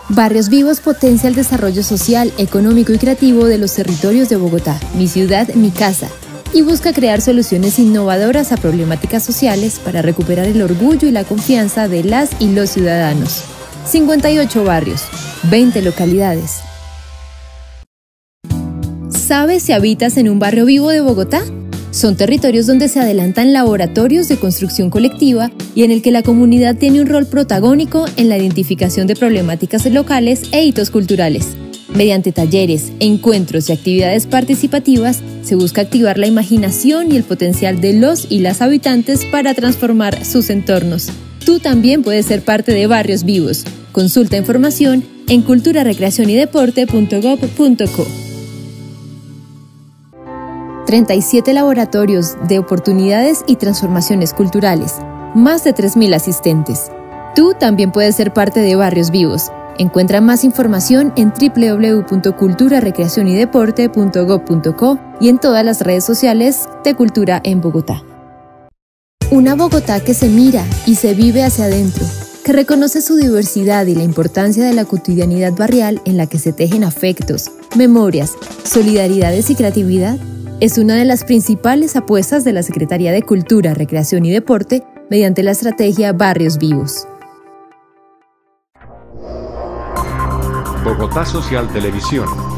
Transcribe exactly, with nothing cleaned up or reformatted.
Barrios Vivos potencia el desarrollo social, económico y creativo de los territorios de Bogotá, mi ciudad, mi casa, y busca crear soluciones innovadoras a problemáticas sociales para recuperar el orgullo y la confianza de las y los ciudadanos. cincuenta y ocho barrios, veinte localidades. ¿Sabes si habitas en un barrio vivo de Bogotá? Son territorios donde se adelantan laboratorios de construcción colectiva y en el que la comunidad tiene un rol protagónico en la identificación de problemáticas locales e hitos culturales. Mediante talleres, encuentros y actividades participativas, se busca activar la imaginación y el potencial de los y las habitantes para transformar sus entornos. Tú también puedes ser parte de Barrios Vivos. Consulta información en cultura recreación y deporte punto gob punto co. treinta y siete laboratorios de oportunidades y transformaciones culturales, más de tres mil asistentes. Tú también puedes ser parte de Barrios Vivos. Encuentra más información en doble u doble u doble u punto cultura recreación y deporte punto gob punto co y en todas las redes sociales de Cultura en Bogotá. Una Bogotá que se mira y se vive hacia adentro, que reconoce su diversidad y la importancia de la cotidianidad barrial en la que se tejen afectos, memorias, solidaridades y creatividad, es una de las principales apuestas de la Secretaría de Cultura, Recreación y Deporte mediante la estrategia Barrios Vivos. Bogotá Social Televisión.